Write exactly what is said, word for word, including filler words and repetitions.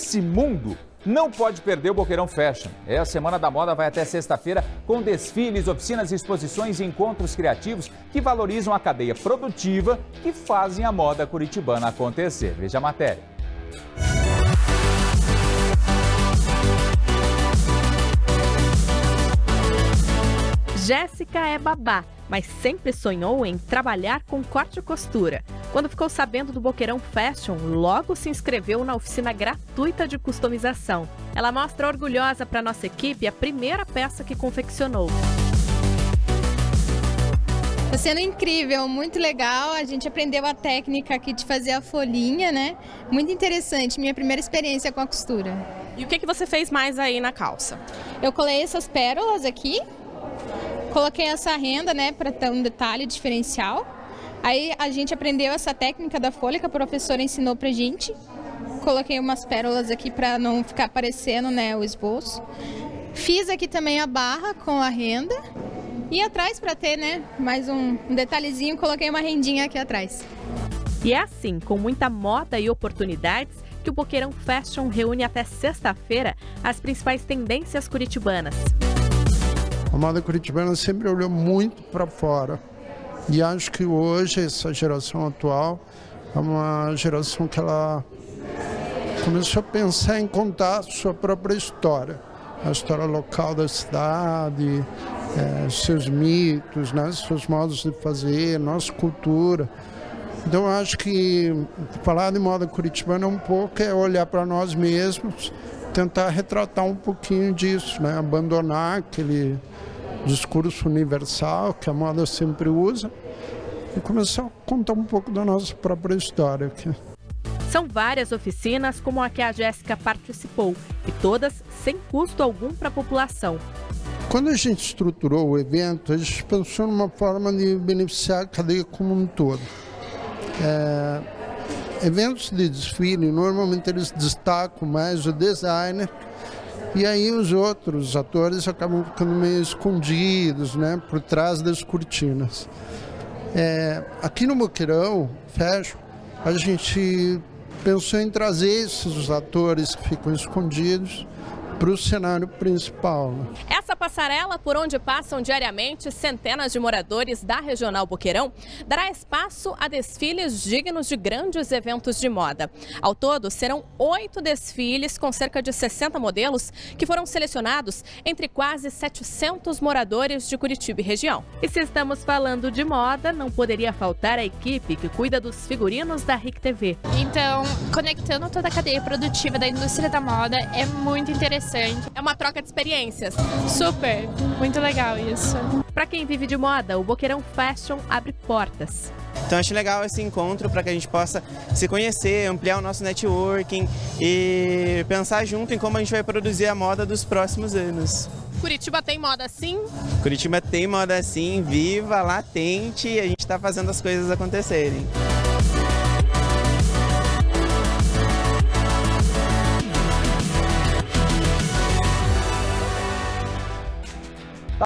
nesse mundo, não pode perder o Boqueirão Fashion. É, a Semana da Moda vai até sexta-feira com desfiles, oficinas, exposições e encontros criativos que valorizam a cadeia produtiva e fazem a moda curitibana acontecer. Veja a matéria. Jéssica é babá, mas sempre sonhou em trabalhar com corte e costura. Quando ficou sabendo do Boqueirão Fashion, logo se inscreveu na oficina gratuita de customização. Ela mostra orgulhosa para nossa equipe a primeira peça que confeccionou. Está sendo incrível, muito legal. A gente aprendeu a técnica aqui de fazer a folhinha, né? Muito interessante, minha primeira experiência com a costura. E o que que você fez mais aí na calça? Eu colei essas pérolas aqui. Coloquei essa renda, né, para ter um detalhe diferencial. Aí a gente aprendeu essa técnica da folha que a professora ensinou pra gente. Coloquei umas pérolas aqui para não ficar aparecendo, né, o esboço. Fiz aqui também a barra com a renda. E atrás, para ter, né, mais um, um detalhezinho, coloquei uma rendinha aqui atrás. E é assim, com muita moda e oportunidades, que o Boqueirão Fashion reúne até sexta-feira as principais tendências curitibanas. A moda curitibana sempre olhou muito para fora e acho que hoje essa geração atual é uma geração que ela começou a pensar em contar a sua própria história, a história local da cidade, é, seus mitos, né, seus modos de fazer, nossa cultura. Então acho que falar de moda curitibana um pouco é olhar para nós mesmos, tentar retratar um pouquinho disso, né, abandonar aquele discurso universal que a moda sempre usa e começar a contar um pouco da nossa própria história aqui. São várias oficinas como a que a Jéssica participou e todas sem custo algum para a população. Quando a gente estruturou o evento, a gente pensou numa forma de beneficiar a cadeia como um todo. É, eventos de desfile, normalmente eles destacam mais o designer. E aí os outros atores acabam ficando meio escondidos, né, por trás das cortinas. É, aqui no Boqueirão Fashion, a gente pensou em trazer esses atores que ficam escondidos para o cenário principal. Essa passarela, por onde passam diariamente centenas de moradores da Regional Boqueirão, dará espaço a desfiles dignos de grandes eventos de moda. Ao todo, serão oito desfiles com cerca de sessenta modelos que foram selecionados entre quase setecentos moradores de Curitiba e região. E se estamos falando de moda, não poderia faltar a equipe que cuida dos figurinos da R I C T V. Então, conectando toda a cadeia produtiva da indústria da moda é muito interessante. É uma troca de experiências. Super, muito legal isso. Para quem vive de moda, o Boqueirão Fashion abre portas. Então acho legal esse encontro para que a gente possa se conhecer, ampliar o nosso networking e pensar junto em como a gente vai produzir a moda dos próximos anos. Curitiba tem moda sim? Curitiba tem moda sim, viva, latente, e a gente está fazendo as coisas acontecerem.